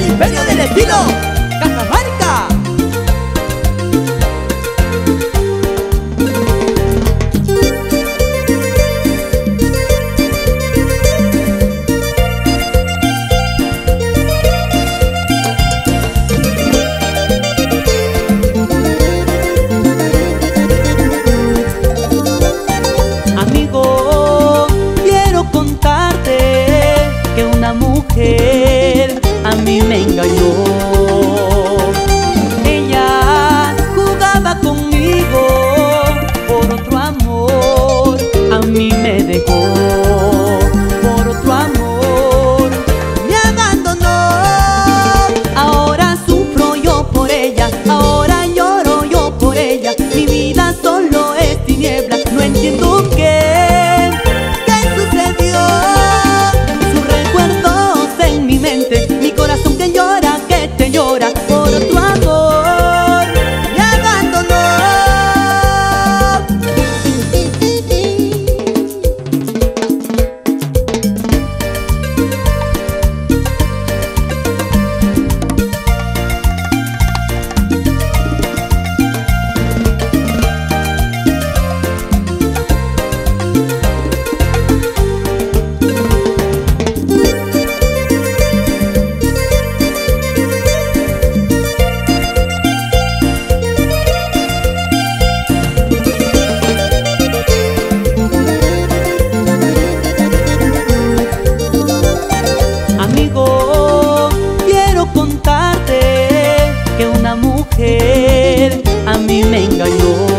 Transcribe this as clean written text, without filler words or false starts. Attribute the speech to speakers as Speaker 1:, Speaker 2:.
Speaker 1: el imperio del estilo, Cajamarca.
Speaker 2: Amigo, quiero contarte que una mujer a mí me engañó. Ella jugaba conmigo por otro amor, a mí me dejó por otro amor, me abandonó. Ahora sufro yo por ella, ahora lloro yo por ella. Mi vida solo es tiniebla, no entiendo qué sucedió. Sus recuerdos en mi mente, mi corazón que llora, que te llora por tu amor, me abandonó. Amigo, quiero contarte que una mujer a mí me engañó.